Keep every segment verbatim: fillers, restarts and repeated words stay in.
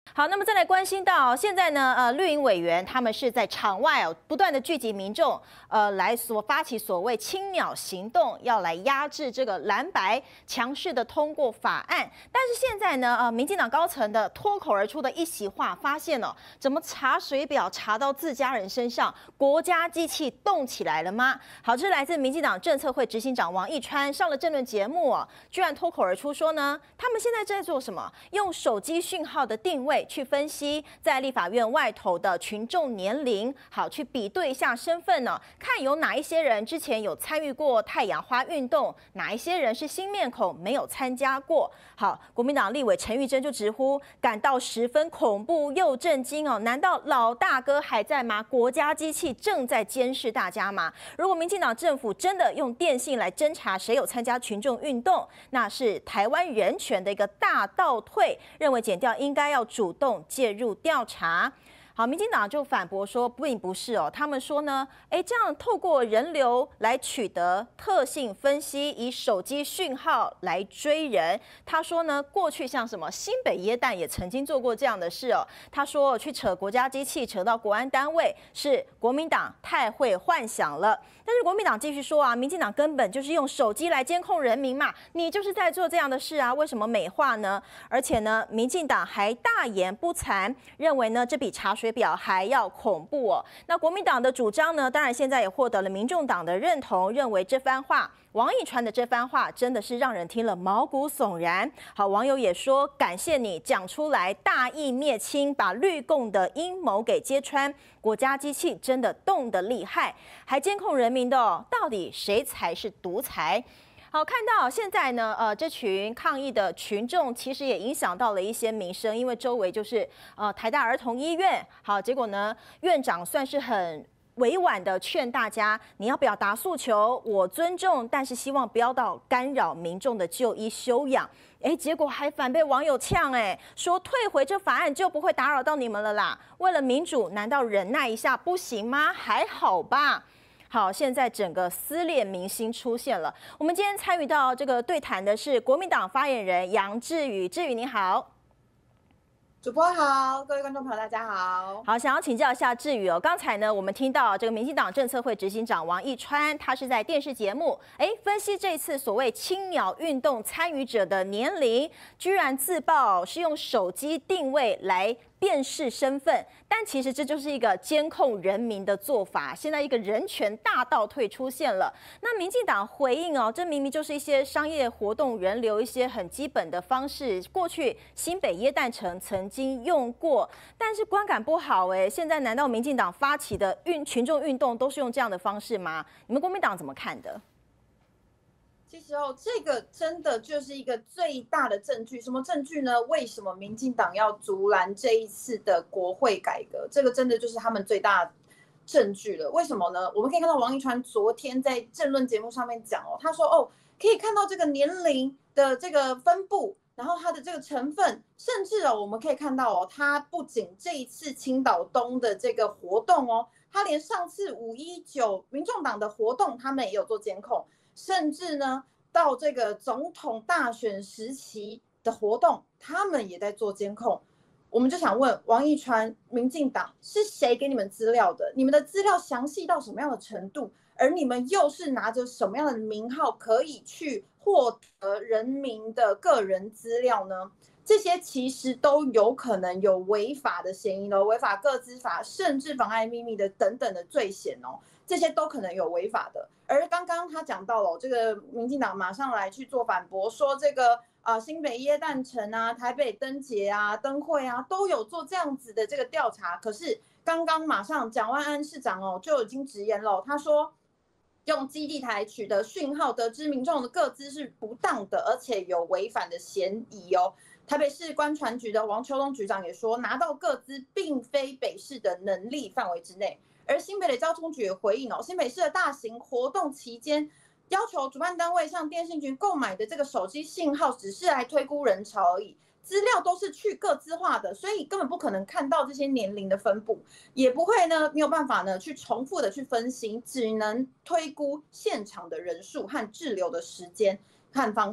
好，那么再来关心到现在呢，呃，绿营委员他们是在场外哦，不断的聚集民众，呃，来所发起所谓青鸟行动，要来压制这个蓝白强势的通过法案。但是现在呢，呃，民进党高层的脱口而出的一席话，发现哦，怎么查水表查到自家人身上，国家机器动起来了吗？好，这是来自民进党政策会执行长王义川上了政论节目哦，居然脱口而出说呢，他们现在在做什么？用手机讯号的定位。去分析在立法院外头的群众年龄，好去比对一下身份呢，看有哪一些人之前有参与过太阳花运动，哪一些人是新面孔没有参加过。好，国民党立委陈玉珍就直呼感到十分恐怖又震惊哦，难道老大哥还在吗？国家机器正在监视大家吗？如果民进党政府真的用电信来侦查谁有参加群众运动，那是台湾人权的一个大倒退，认为检调应该要主。主动介入调查。好，民进党就反驳说，并不是哦，他们说呢，哎，这样透过人流来取得特性分析，以手机讯号来追人。他说呢，过去像什么新北耶诞也曾经做过这样的事哦。他说去扯国家机器，扯到国安单位，是国民党太会幻想了。但是国民党继续说啊，民进党根本就是用手机来监控人民嘛，你就是在做这样的事啊，为什么美化呢？而且呢，民进党还大言不惭，认为呢这比查水表还要恐怖哦。那国民党的主张呢，当然现在也获得了民众党的认同，认为这番话。王义川的这番话真的是让人听了毛骨悚然。好，网友也说感谢你讲出来，大义灭亲，把绿共的阴谋给揭穿。国家机器真的动得厉害，还监控人民的哦，到底谁才是独裁？好，看到现在呢，呃，这群抗议的群众其实也影响到了一些民生，因为周围就是呃台大儿童医院。好，结果呢，院长算是很委婉的劝大家，你要表达诉求，我尊重，但是希望不要到干扰民众的就医休养。哎，结果还反被网友呛，哎，说退回这法案就不会打扰到你们了啦。为了民主，难道忍耐一下不行吗？还好吧。好，现在整个撕裂民心出现了。我们今天参与到这个对谈的是国民党发言人杨智宇，智宇你好。 主播好，各位观众朋友大家好。 好，想要请教一下智宇哦。刚才呢，我们听到这个民进党政策会执行长王义川，他是在电视节目哎分析这次所谓青鸟运动参与者的年龄，居然自曝是用手机定位来辨识身份，但其实这就是一个监控人民的做法。现在一个人权大倒退出现了。那民进党回应哦，这明明就是一些商业活动人流一些很基本的方式，过去新北耶诞城曾经用过，但是观感不好哎。现在难道民进党发起的运群众运动都是用这样的方式吗？你们国民党怎么看的？ 其实哦，这个真的就是一个最大的证据。什么证据呢？为什么民进党要阻拦这一次的国会改革？这个真的就是他们最大的证据了。为什么呢？我们可以看到王义川昨天在政论节目上面讲哦，他说哦，可以看到这个年龄的这个分布，然后它的这个成分，甚至哦，我们可以看到哦，他不仅这一次青岛东的这个活动哦，他连上次五一九民众党的活动，他们也有做监控。甚至呢，到这个总统大选时期的活动，他们也在做监控。我们就想问王义川，民进党是谁给你们资料的？你们的资料详细到什么样的程度？而你们又是拿着什么样的名号可以去获得人民的个人资料呢？这些其实都有可能有违法的嫌疑的，违法个资法，甚至妨碍秘密的等等的罪嫌哦，这些都可能有违法的。而刚刚他讲到了，这个民进党马上来去做反驳，说这个啊、呃、新北耶诞城啊、台北灯节啊、灯会啊都有做这样子的这个调查。可是刚刚马上蒋万安市长哦就已经直言了，他说用基地台取得讯号得知民众的个资是不当的，而且有违反的嫌疑哦。台北市观传局的王秋东局长也说，拿到个资并非北市的能力范围之内。而新北的交通局也回应哦，新北市的大型活动期间，要求主办单位向电信局购买的这个手机信号，只是来推估人潮而已，资料都是去个资化的，所以根本不可能看到这些年龄的分布，也不会呢没有办法呢去重复的去分析，只能推估现场的人数和滞留的时间和方向。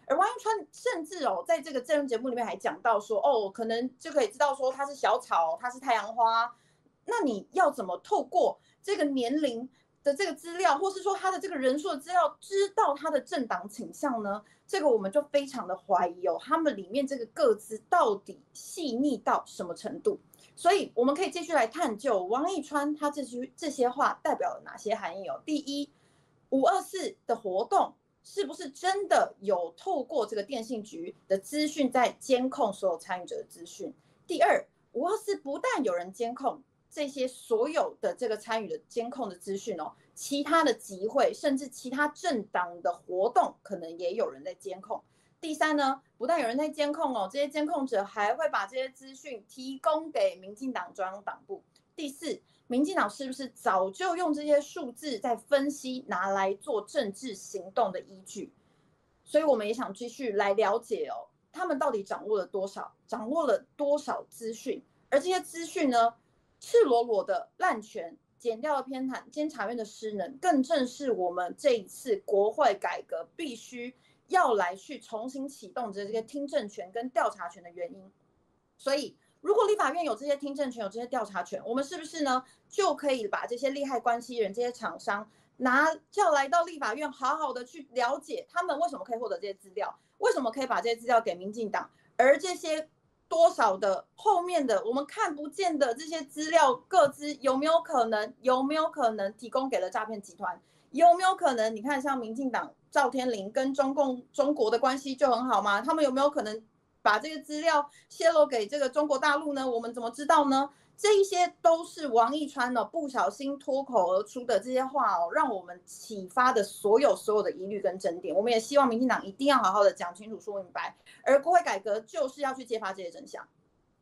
而王一川甚至哦，在这个政论节目里面还讲到说，哦，可能就可以知道说他是小草，他是太阳花。那你要怎么透过这个年龄的这个资料，或是说他的这个人数的资料，知道他的政党倾向呢？这个我们就非常的怀疑哦，他们里面这个个资到底细腻到什么程度？所以我们可以继续来探究王一川他这句这些话代表了哪些含义哦。第一，五二四的活动是不是真的有透过这个电信局的资讯在监控所有参与者的资讯？第二，五二四不但有人监控这些所有的这个参与的监控的资讯哦，其他的集会甚至其他政党的活动可能也有人在监控。第三呢，不但有人在监控哦，这些监控者还会把这些资讯提供给民进党中央党部。第四，民进党是不是早就用这些数字在分析，拿来做政治行动的依据？所以我们也想继续来了解哦，他们到底掌握了多少，掌握了多少资讯？而这些资讯呢，赤裸裸的滥权、检调的偏袒、监察院的失能，更正是我们这一次国会改革必须要来去重新启动这个听证权跟调查权的原因。所以如果立法院有这些听证权，有这些调查权，我们是不是呢就可以把这些利害关系人、这些厂商拿叫来到立法院，好好的去了解他们为什么可以获得这些资料，为什么可以把这些资料给民进党，而这些多少的后面的我们看不见的这些资料个资有没有可能有没有可能提供给了诈骗集团？有没有可能你看像民进党赵天麟跟中共中国的关系就很好吗？他们有没有可能把这个资料泄露给这个中国大陆呢？我们怎么知道呢？这一些都是王一川呢不小心脱口而出的这些话哦，让我们启发的所有所有的疑虑跟争点。我们也希望民进党一定要好好的讲清楚说明白，而国会改革就是要去揭发这些真相。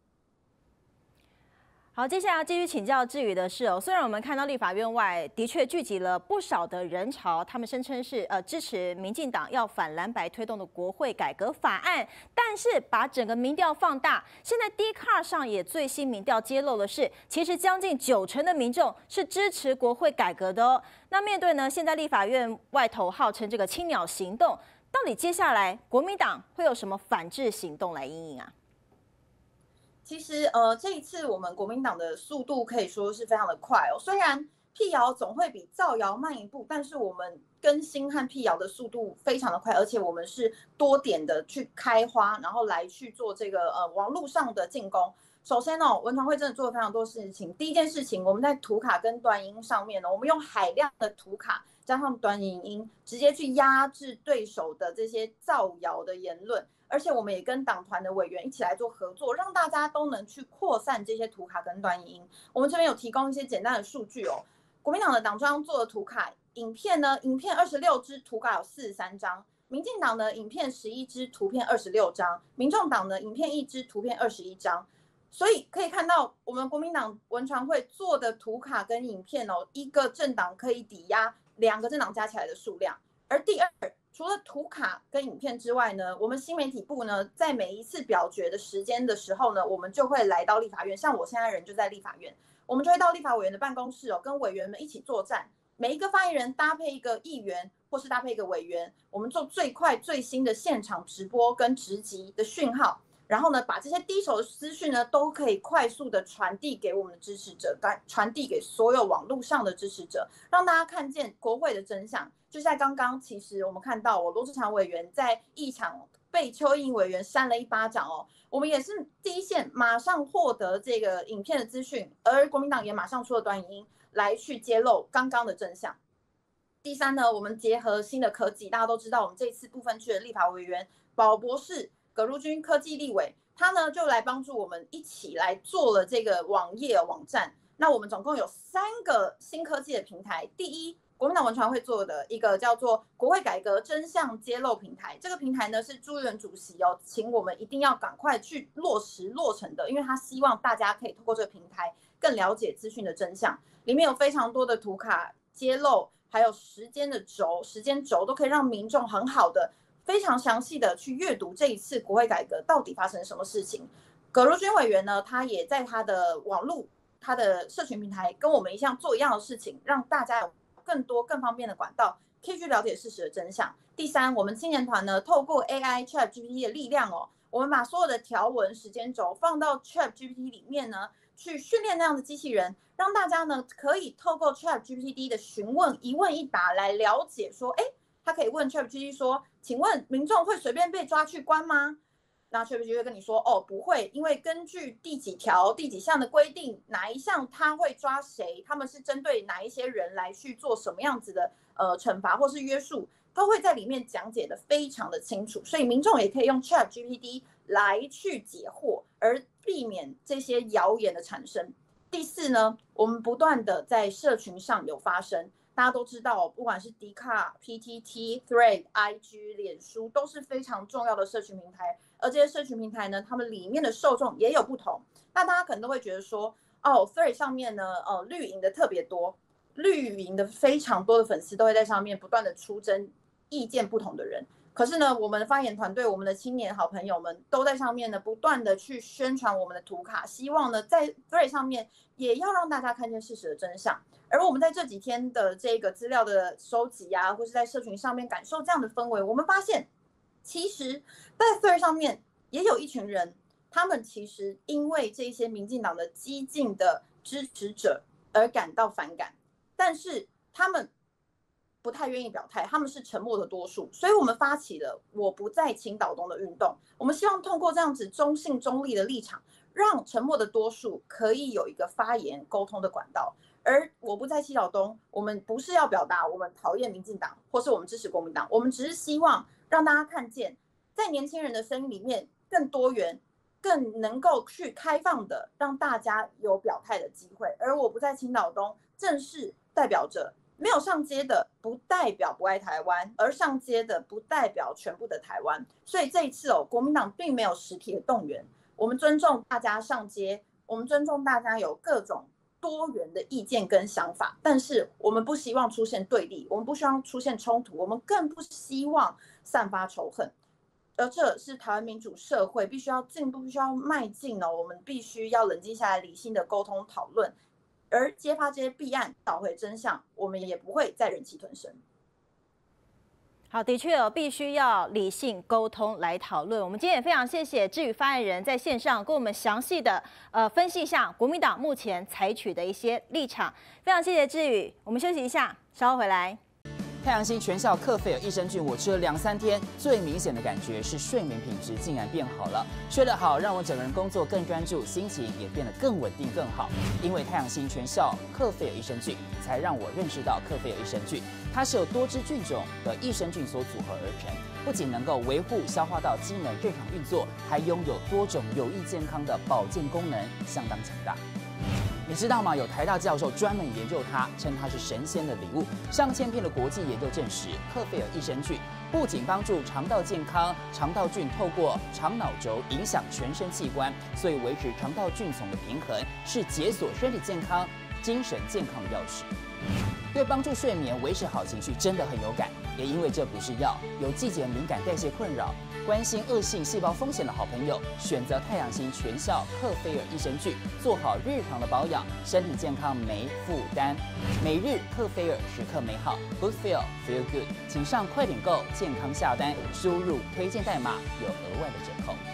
好，接下来继续请教志宇的是哦，虽然我们看到立法院外的确聚集了不少的人潮，他们声称是呃支持民进党要反蓝白推动的国会改革法案，但是把整个民调放大，现在 Dcard 上也最新民调揭露的是，其实将近九成的民众是支持国会改革的哦。那面对呢，现在立法院外头号称这个青鸟行动，到底接下来国民党会有什么反制行动来因应啊？ 其实，呃，这一次我们国民党的速度可以说是非常的快哦。虽然辟谣总会比造谣慢一步，但是我们更新和辟谣的速度非常的快，而且我们是多点的去开花，然后来去做这个呃网络上的进攻。首先哦，文传会真的做了非常多事情。第一件事情，我们在图卡跟短影音上面呢，我们用海量的图卡加上短影音，直接去压制对手的这些造谣的言论。而且我们也跟党团的委员一起来做合作，让大家都能去扩散这些图卡跟短影音。我们这边有提供一些简单的数据哦。国民党的党中央做的图卡影片呢，影片二十六支，图卡有四十三张；民进党的影片十一支，图片二十六张；民众党的影片一支，图片二十一张。所以可以看到，我们国民党文传会做的图卡跟影片哦，一个政党可以抵押两个政党加起来的数量。而第二，除了图卡跟影片之外呢，我们新媒体部呢，在每一次表决的时间的时候呢，我们就会来到立法院。像我现在人就在立法院，我们就会到立法委员的办公室哦，跟委员们一起作战。每一个发言人搭配一个议员，或是搭配一个委员，我们做最快最新的现场直播跟直击的讯号。然后呢，把这些第一手的资讯呢，都可以快速的传递给我们的支持者，传递给所有网络上的支持者，让大家看见国会的真相。就在刚刚，其实我们看到，我罗志祥委员在议场被邱应委员扇了一巴掌哦，我们也是第一线马上获得这个影片的资讯，而国民党也马上出了短影音来去揭露刚刚的真相。第三呢，我们结合新的科技，大家都知道，我们这次部分区的立法委员宝博士。葛如君科技立委，他呢就来帮助我们一起来做了这个网页网站。那我们总共有三个新科技的平台。第一，国民党文传会做的一个叫做国会改革真相揭露平台。这个平台呢是朱立伦主席哦，请我们一定要赶快去落实落成的，因为他希望大家可以透过这个平台更了解资讯的真相。里面有非常多的图卡揭露，还有时间的轴，时间轴都可以让民众很好的。非常详细的去阅读这一次国会改革到底发生什么事情。葛如君委员呢，他也在他的网络、他的社群平台跟我们一样做一样的事情，让大家有更多更方便的管道可以去了解事实的真相。第三，我们青年团呢，透过 A I ChatGPT 的力量哦，我们把所有的条文时间轴放到 ChatGPT 里面呢，去训练那样的机器人，让大家呢可以透过 ChatGPT 的询问一问一答来了解说，哎，他可以问 ChatGPT 说，请问民众会随便被抓去关吗？那 ChatGPT 会跟你说，哦，不会，因为根据第几条、第几项的规定，哪一项他会抓谁，他们是针对哪一些人来去做什么样子的呃惩罚或是约束，都会在里面讲解的非常的清楚，所以民众也可以用 ChatGPT 来去解惑，而避免这些谣言的产生。第四呢，我们不断的在社群上有发声。大家都知道，不管是 D 卡、P T T、Thread、I G、脸书都是非常重要的社群平台，而这些社群平台呢，他们里面的受众也有不同。那大家可能都会觉得说，哦 ，Thread 上面呢，呃，绿营的特别多，绿营的非常多的粉丝都会在上面不断的出征意见不同的人。可是呢，我们的发言团队，我们的青年好朋友们都在上面呢，不断的去宣传我们的图卡，希望呢，在 Thread 上面也要让大家看见事实的真相。而我们在这几天的这个资料的收集啊，或是在社群上面感受这样的氛围，我们发现，其实，在 Thread 上面也有一群人，他们其实因为这些民进党的激进的支持者而感到反感，但是他们不太愿意表态，他们是沉默的多数，所以我们发起了我不在青岛东的运动。我们希望通过这样子中性中立的立场，让沉默的多数可以有一个发言沟通的管道。而我不在七岛东，我们不是要表达我们讨厌民进党，或是我们支持国民党，我们只是希望让大家看见，在年轻人的声音里面更多元，更能够去开放的让大家有表态的机会。而我不在青岛东，正是代表着没有上街的不代表不爱台湾，而上街的不代表全部的台湾。所以这一次哦，国民党并没有实体的动员，我们尊重大家上街，我们尊重大家有各种多元的意见跟想法，但是我们不希望出现对立，我们不希望出现冲突，我们更不希望散发仇恨。而这是台湾民主社会必须要进步、必须要迈进哦。我们必须要冷静下来，理性的沟通讨论，而揭发这些弊案，找回真相，我们也不会再忍气吞声。 好，的确哦，必须要理性沟通来讨论。我们今天也非常谢谢志宇发言人在线上跟我们详细的呃分析一下国民党目前采取的一些立场。非常谢谢志宇，我们休息一下，稍后回来。 太阳星全效克菲尔益生菌，我吃了两三天，最明显的感觉是睡眠品质竟然变好了。睡得好，让我整个人工作更专注，心情也变得更稳定更好。因为太阳星全效克菲尔益生菌，才让我认识到克菲尔益生菌，它是由多支菌种的益生菌所组合而成，不仅能够维护消化道机能日常运作，还拥有多种有益健康的保健功能，相当强大。你知道吗？有台大教授专门研究它，称它是神仙的礼物。上千篇的国际研究证实，克菲尔益生菌不仅帮助肠道健康，肠道菌透过肠脑轴影响全身器官，所以维持肠道菌丛的平衡，是解锁身体健康、精神健康的钥匙。对帮助睡眠、维持好情绪真的很有感。也因为这不是药，有季节敏感、代谢困扰、关心恶性细胞风险的好朋友，选择太阳星全效克菲尔益生菌，做好日常的保养，身体健康没负担。每日克菲尔，时刻美好 ，Good Feel Feel Good，请上快点购健康下单，输入推荐代码有额外的折扣。